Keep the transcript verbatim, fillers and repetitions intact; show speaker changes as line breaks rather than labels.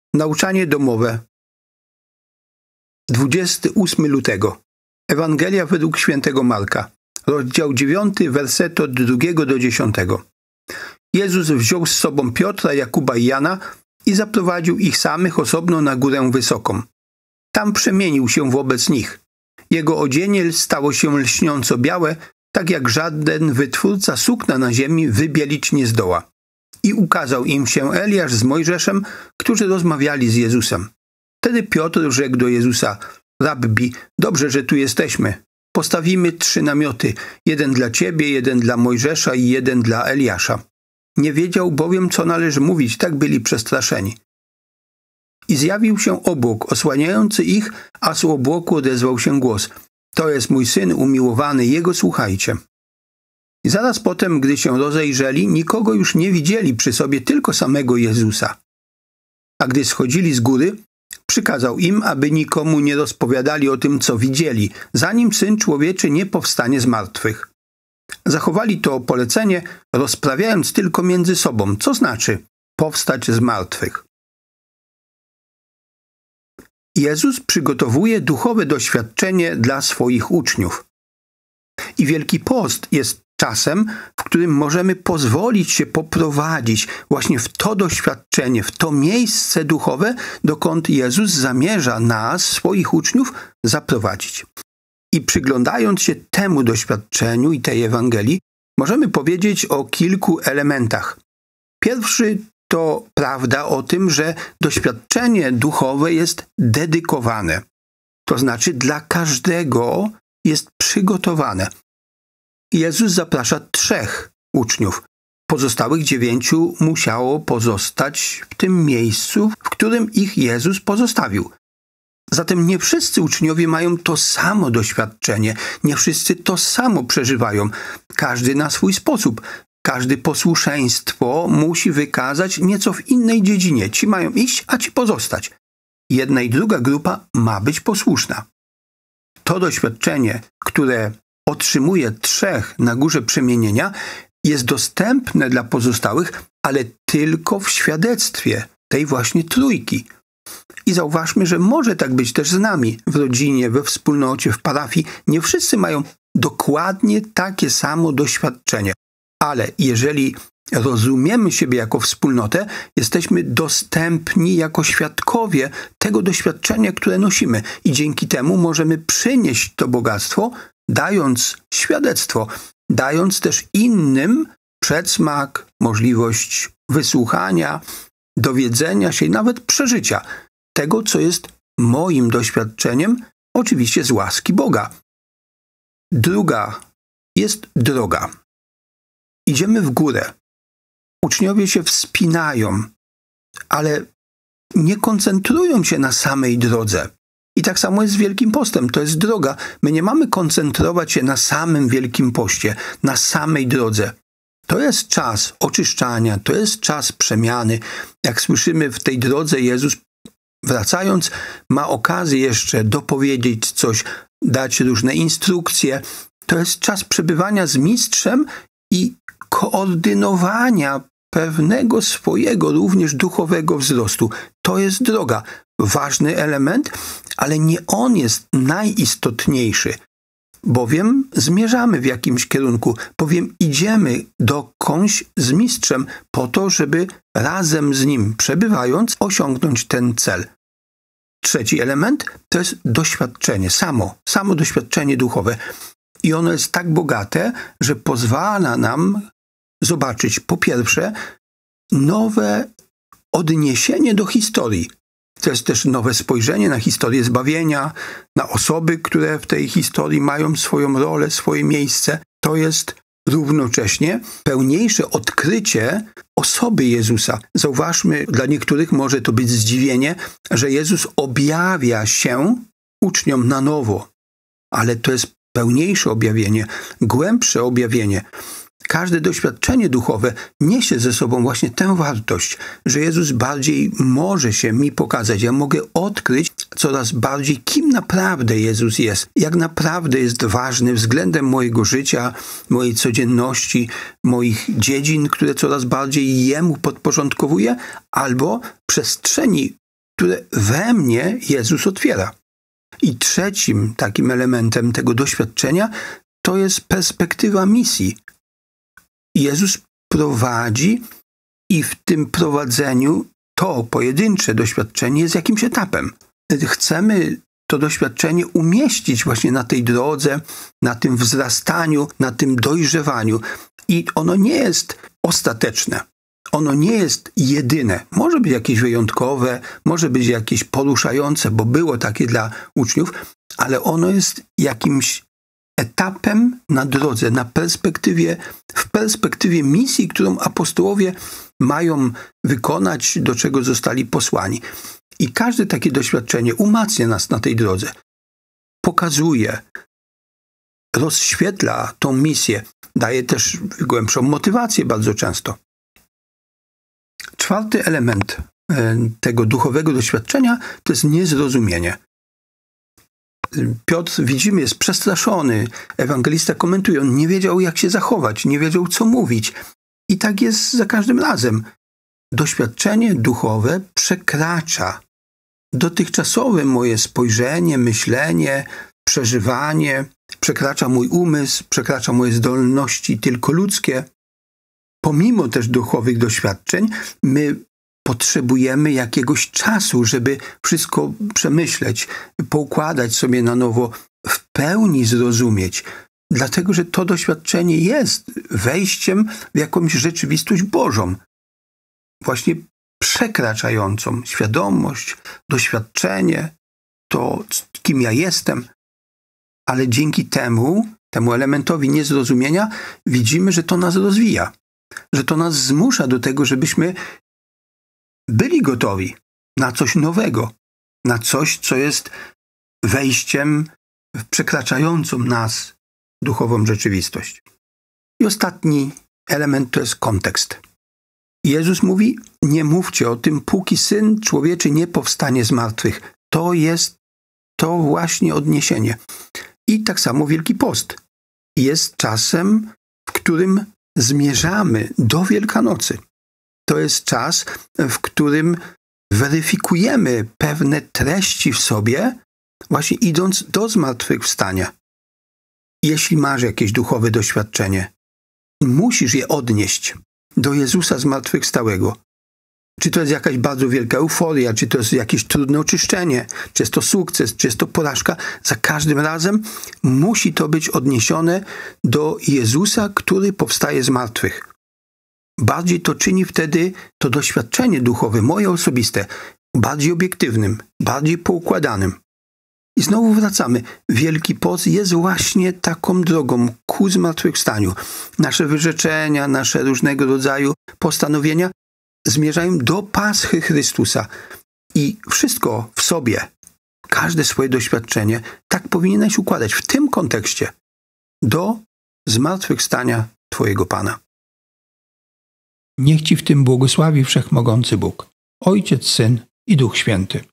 Nauczanie domowe. dwudziestego ósmego lutego. Ewangelia według świętego Marka. Rozdział dziewiąty, wersety od drugiego do dziesiątego. Jezus wziął z sobą Piotra, Jakuba i Jana i zaprowadził ich samych osobno na górę wysoką. Tam przemienił się wobec nich. Jego odzienie stało się lśniąco białe, tak jak żaden wytwórca sukna na ziemi wybielić nie zdoła. I ukazał im się Eliasz z Mojżeszem, którzy rozmawiali z Jezusem. Wtedy Piotr rzekł do Jezusa: Rabbi, dobrze, że tu jesteśmy. Postawimy trzy namioty, jeden dla Ciebie, jeden dla Mojżesza i jeden dla Eliasza. Nie wiedział bowiem, co należy mówić, tak byli przestraszeni. I zjawił się obłok osłaniający ich, a z obłoku odezwał się głos: To jest mój Syn umiłowany, Jego słuchajcie. I zaraz potem, gdy się rozejrzeli, nikogo już nie widzieli przy sobie, tylko samego Jezusa. A gdy schodzili z góry, przykazał im, aby nikomu nie rozpowiadali o tym, co widzieli, zanim Syn Człowieczy nie powstanie z martwych. Zachowali to polecenie, rozprawiając tylko między sobą, co znaczy powstać z martwych. Jezus przygotowuje duchowe doświadczenie dla swoich uczniów. I Wielki Post jest czasem, w którym możemy pozwolić się poprowadzić właśnie w to doświadczenie, w to miejsce duchowe, dokąd Jezus zamierza nas, swoich uczniów, zaprowadzić. I przyglądając się temu doświadczeniu i tej Ewangelii, możemy powiedzieć o kilku elementach. Pierwszy to prawda o tym, że doświadczenie duchowe jest dedykowane. To znaczy dla każdego jest przygotowane. Jezus zaprasza trzech uczniów. Pozostałych dziewięciu musiało pozostać w tym miejscu, w którym ich Jezus pozostawił. Zatem nie wszyscy uczniowie mają to samo doświadczenie, nie wszyscy to samo przeżywają. Każdy na swój sposób. Każdy posłuszeństwo musi wykazać nieco w innej dziedzinie. Ci mają iść, a ci pozostać. Jedna i druga grupa ma być posłuszna. To doświadczenie, które otrzymuje trzech na górze przemienienia, jest dostępne dla pozostałych, ale tylko w świadectwie tej właśnie trójki. I zauważmy, że może tak być też z nami, w rodzinie, we wspólnocie, w parafii. Nie wszyscy mają dokładnie takie samo doświadczenie. Ale jeżeli rozumiemy siebie jako wspólnotę, jesteśmy dostępni jako świadkowie tego doświadczenia, które nosimy. I dzięki temu możemy przynieść to bogactwo, dając świadectwo, dając też innym przedsmak, możliwość wysłuchania, dowiedzenia się i nawet przeżycia tego, co jest moim doświadczeniem, oczywiście z łaski Boga. Druga jest droga. Idziemy w górę. Uczniowie się wspinają, ale nie koncentrują się na samej drodze. I tak samo jest z Wielkim Postem. To jest droga. My nie mamy koncentrować się na samym Wielkim Poście, na samej drodze. To jest czas oczyszczania, to jest czas przemiany. Jak słyszymy w tej drodze, Jezus wracając ma okazję jeszcze dopowiedzieć coś, dać różne instrukcje. To jest czas przebywania z mistrzem i koordynowania pewnego swojego również duchowego wzrostu. To jest droga. Ważny element, ale nie on jest najistotniejszy, bowiem zmierzamy w jakimś kierunku, bowiem idziemy dokądś z mistrzem po to, żeby razem z nim przebywając osiągnąć ten cel. Trzeci element to jest doświadczenie, samo, samo doświadczenie duchowe. I ono jest tak bogate, że pozwala nam zobaczyć po pierwsze nowe odniesienie do historii. To jest też nowe spojrzenie na historię zbawienia, na osoby, które w tej historii mają swoją rolę, swoje miejsce. To jest równocześnie pełniejsze odkrycie osoby Jezusa. Zauważmy, dla niektórych może to być zdziwienie, że Jezus objawia się uczniom na nowo. Ale to jest pełniejsze objawienie, głębsze objawienie. Każde doświadczenie duchowe niesie ze sobą właśnie tę wartość, że Jezus bardziej może się mi pokazać. Ja mogę odkryć coraz bardziej, kim naprawdę Jezus jest, jak naprawdę jest ważny względem mojego życia, mojej codzienności, moich dziedzin, które coraz bardziej Jemu podporządkowuję, albo przestrzeni które we mnie Jezus otwiera. I trzecim takim elementem tego doświadczenia to jest perspektywa misji. Jezus prowadzi i w tym prowadzeniu to pojedyncze doświadczenie jest jakimś etapem. Chcemy to doświadczenie umieścić właśnie na tej drodze, na tym wzrastaniu, na tym dojrzewaniu. I ono nie jest ostateczne. Ono nie jest jedyne. Może być jakieś wyjątkowe, może być jakieś poruszające, bo było takie dla uczniów, ale ono jest jakimś etapem na drodze, na perspektywie, w perspektywie misji, którą apostołowie mają wykonać, do czego zostali posłani. I każde takie doświadczenie umacnia nas na tej drodze. Pokazuje, rozświetla tą misję, daje też głębszą motywację bardzo często. Czwarty element tego duchowego doświadczenia to jest niezrozumienie. Piotr, widzimy, jest przestraszony. Ewangelista komentuje, on nie wiedział, jak się zachować, nie wiedział, co mówić. I tak jest za każdym razem. Doświadczenie duchowe przekracza dotychczasowe moje spojrzenie, myślenie, przeżywanie, przekracza mój umysł, przekracza moje zdolności tylko ludzkie. Pomimo też duchowych doświadczeń, my potrzebujemy jakiegoś czasu, żeby wszystko przemyśleć, poukładać sobie na nowo, w pełni zrozumieć. Dlatego, że to doświadczenie jest wejściem w jakąś rzeczywistość Bożą. Właśnie przekraczającą świadomość, doświadczenie, to kim ja jestem. Ale dzięki temu, temu elementowi niezrozumienia widzimy, że to nas rozwija. Że to nas zmusza do tego, żebyśmy byli gotowi na coś nowego, na coś, co jest wejściem w przekraczającą nas duchową rzeczywistość. I ostatni element to jest kontekst. Jezus mówi, nie mówcie o tym, póki Syn Człowieczy nie powstanie z martwych. To jest to właśnie odniesienie. I tak samo Wielki Post jest czasem, w którym zmierzamy do Wielkanocy. To jest czas, w którym weryfikujemy pewne treści w sobie, właśnie idąc do zmartwychwstania. Jeśli masz jakieś duchowe doświadczenie, musisz je odnieść do Jezusa zmartwychwstałego. Czy to jest jakaś bardzo wielka euforia, czy to jest jakieś trudne oczyszczenie, czy jest to sukces, czy jest to porażka, za każdym razem musi to być odniesione do Jezusa, który powstaje z martwych. Bardziej to czyni wtedy to doświadczenie duchowe, moje osobiste, bardziej obiektywnym, bardziej poukładanym. I znowu wracamy. Wielki Post jest właśnie taką drogą ku zmartwychwstaniu. Nasze wyrzeczenia, nasze różnego rodzaju postanowienia zmierzają do Paschy Chrystusa. I wszystko w sobie, każde swoje doświadczenie, tak powinieneś układać w tym kontekście do zmartwychwstania Twojego Pana. Niech Ci w tym błogosławi Wszechmogący Bóg, Ojciec, Syn i Duch Święty.